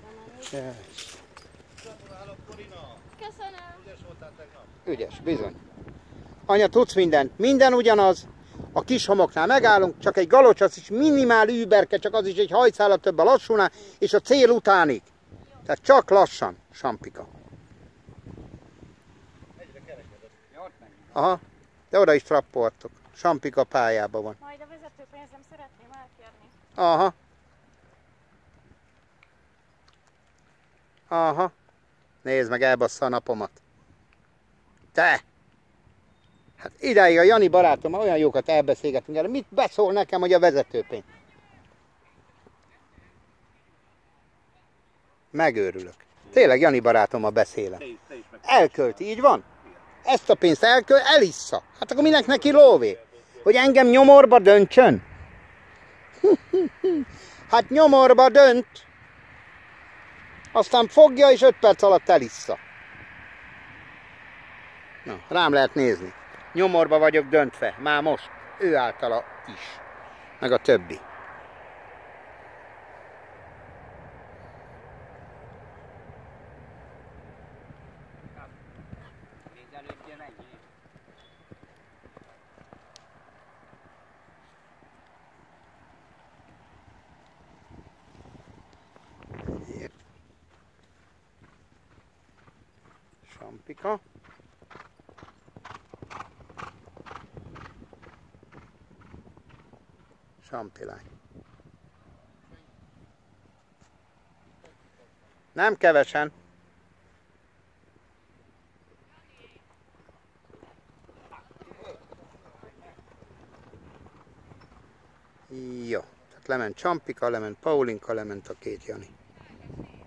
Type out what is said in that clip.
Köszönöm. Ügyes voltál tegnap? Ügyes, bizony. Anya, tudsz mindent. Minden ugyanaz. A kis homoknál megállunk, csak egy galocs, az is minimál überke, csak az is egy hajszálat több a lassúnál, és a cél utánig. Tehát csak lassan, Sampika. Egyre kerekedett. Aha, de oda is trappoltok. Sampika pályában van. Majd a vezetőpénzem szeretném elkérni. Aha. Aha. Nézd meg, elbassza a napomat. Te! Hát idáig a Jani barátom, olyan jókat elbeszélgetünk el. Mit beszól nekem, hogy a vezetőpénz? Megőrülök. Tényleg Jani barátommal beszélek. Elkölti, így van? Ezt a pénzt elissza. Hát akkor minek neki lóvé? Hogy engem nyomorba döntsön? Hát nyomorba dönt. Aztán fogja és 5 perc alatt elissza. Na, rám lehet nézni. Nyomorba vagyok döntve. Már most. Ő általa is. Meg a többi. Sampika. Sampilány. Nem kevesen. Jó. Tehát lement Sampika, lement Paulinka, lement a két Jani.